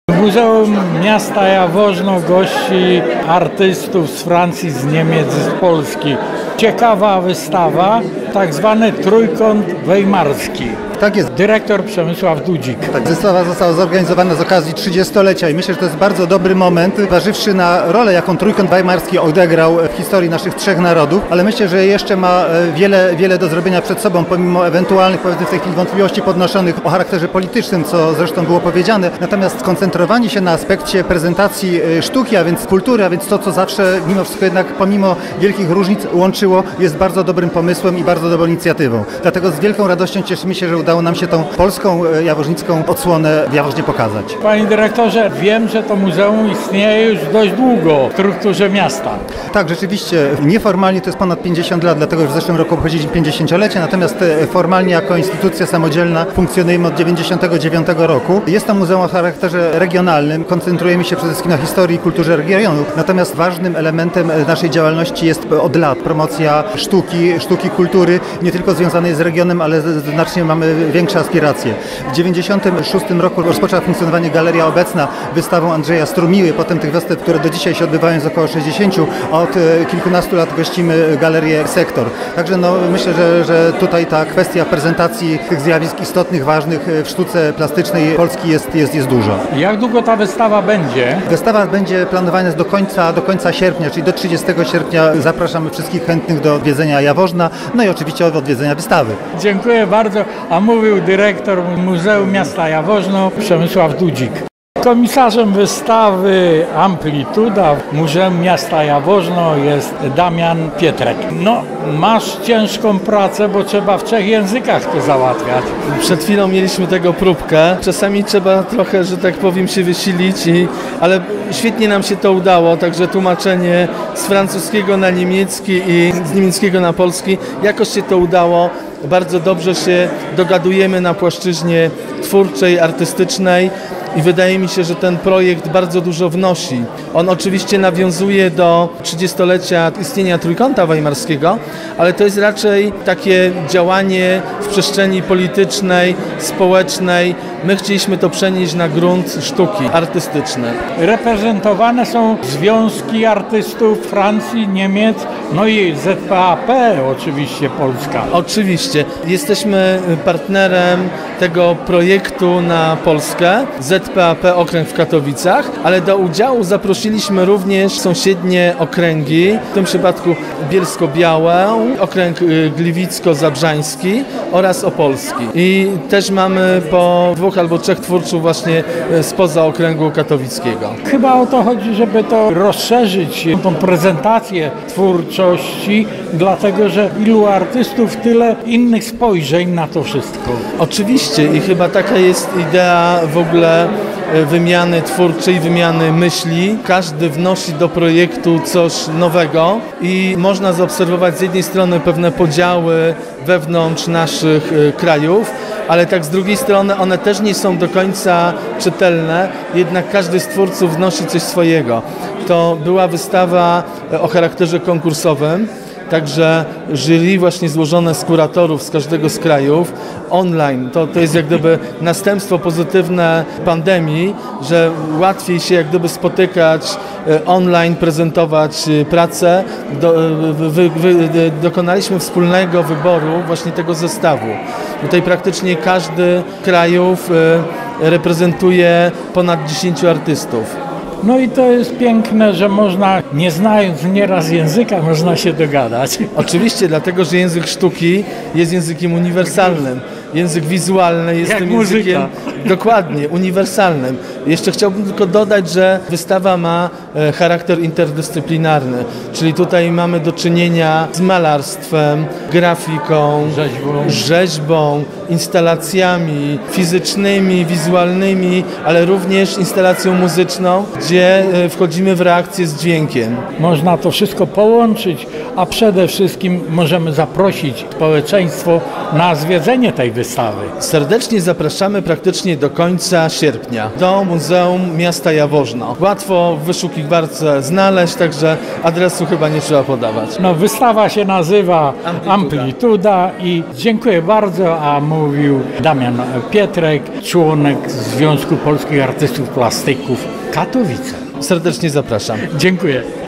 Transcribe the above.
Muzeum Miasta Jaworzno gości artystów z Francji, z Niemiec, z Polski. Ciekawa wystawa, tak zwany trójkąt weimarski. Tak jest. Dyrektor Przemysław Dudzik. Tak, wystawa została zorganizowana z okazji 30-lecia i myślę, że to jest bardzo dobry moment, zważywszy na rolę, jaką trójkąt weimarski odegrał w historii naszych trzech narodów, ale myślę, że jeszcze ma wiele do zrobienia przed sobą, pomimo ewentualnych, powiedzmy w tej chwili wątpliwości podnoszonych o charakterze politycznym, co zresztą było powiedziane. Natomiast skoncentrowanie się na aspekcie prezentacji sztuki, a więc kultury, a więc to, co zawsze mimo wszystko jednak pomimo wielkich różnic łączyło, jest bardzo dobrym pomysłem i bardzo dobrą inicjatywą. Dlatego z wielką radością cieszymy się, że udało nam się tą polską, jaworznicką odsłonę w Jaworznie pokazać. Panie dyrektorze, wiem, że to muzeum istnieje już dość długo w strukturze miasta. Tak, rzeczywiście. Nieformalnie to jest ponad 50 lat, dlatego że w zeszłym roku obchodziliśmy 50-lecie, natomiast formalnie jako instytucja samodzielna funkcjonujemy od 99 roku. Jest to muzeum o charakterze regionalnym. Koncentrujemy się przede wszystkim na historii i kulturze regionu. Natomiast ważnym elementem naszej działalności jest od lat promocja sztuki, kultury, nie tylko związanej z regionem, ale znacznie mamy większe aspiracje. W 1996 roku rozpoczęła funkcjonowanie Galeria Obecna wystawą Andrzeja Strumiły, potem tych wystaw, które do dzisiaj się odbywają, jest około 60, a od kilkunastu lat gościmy Galerię Sektor. Także myślę, że tutaj ta kwestia prezentacji tych zjawisk istotnych, ważnych w sztuce plastycznej Polski jest dużo. Jak długo ta wystawa będzie? Wystawa będzie planowana do końca sierpnia, czyli do 30 sierpnia zapraszamy wszystkich chętnych do odwiedzenia Jaworzna, no i oczywiście od odwiedzenia wystawy. Dziękuję bardzo, a mówił dyrektor Muzeum Miasta Jaworzno Przemysław Dudzik. Komisarzem wystawy Amplituda w Muzeum Miasta Jaworzno jest Damian Pietrek. Masz ciężką pracę, bo trzeba w 3 językach to załatwiać. Przed chwilą mieliśmy tego próbkę. Czasami trzeba trochę, że tak powiem, się wysilić, ale świetnie nam się to udało, także tłumaczenie z francuskiego na niemiecki i z niemieckiego na polski. Jakoś się to udało. Bardzo dobrze się dogadujemy na płaszczyźnie twórczej, artystycznej i wydaje mi się, że ten projekt bardzo dużo wnosi. On oczywiście nawiązuje do 30-lecia istnienia Trójkąta Weimarskiego, ale to jest raczej takie działanie w przestrzeni politycznej, społecznej. My chcieliśmy to przenieść na grunt sztuki artystycznej. Reprezentowane są związki artystów Francji, Niemiec, i ZPAP oczywiście Polska. Oczywiście. Jesteśmy partnerem tego projektu na Polskę, ZPAP Okręg w Katowicach, ale do udziału zaprosiliśmy również sąsiednie okręgi, w tym przypadku Bielsko-Białę, okręg Gliwicko-Zabrzański oraz Opolski. I też mamy po 2 albo 3 twórców właśnie spoza okręgu katowickiego. Chyba o to chodzi, żeby to rozszerzyć, tą prezentację twórczości, dlatego że ilu artystów, tyle innych spojrzeń na to wszystko. Oczywiście i chyba taka jest idea w ogóle wymiany twórczej, wymiany myśli. Każdy wnosi do projektu coś nowego i można zaobserwować z jednej strony pewne podziały wewnątrz naszych krajów, ale tak z drugiej strony one też nie są do końca czytelne, jednak każdy z twórców wnosi coś swojego. To była wystawa o charakterze konkursowym, także jury właśnie złożone z kuratorów z każdego z krajów, online. To jest jak gdyby następstwo pozytywne pandemii, że łatwiej się jak gdyby spotykać online, prezentować pracę. Dokonaliśmy wspólnego wyboru właśnie tego zestawu. Tutaj praktycznie każdy krajów reprezentuje ponad 10 artystów. I to jest piękne, że można, nie znając nieraz języka, można się dogadać. Oczywiście, dlatego że język sztuki jest językiem uniwersalnym. Język wizualny jest tym językiem dokładnie uniwersalnym. Jeszcze chciałbym tylko dodać, że wystawa ma charakter interdyscyplinarny, czyli tutaj mamy do czynienia z malarstwem, grafiką, rzeźbą, instalacjami fizycznymi, wizualnymi, ale również instalacją muzyczną, gdzie wchodzimy w reakcję z dźwiękiem. Można to wszystko połączyć, a przede wszystkim możemy zaprosić społeczeństwo na zwiedzenie tej wystawy. Serdecznie zapraszamy praktycznie do końca sierpnia do Muzeum Miasta Jaworzno. Łatwo w wyszukiwarce znaleźć, także adresu chyba nie trzeba podawać. Wystawa się nazywa Amplituda i dziękuję bardzo, a mówił Damian Pietrek, członek Związku Polskich Artystów Plastyków Katowice. Serdecznie zapraszam. Dziękuję.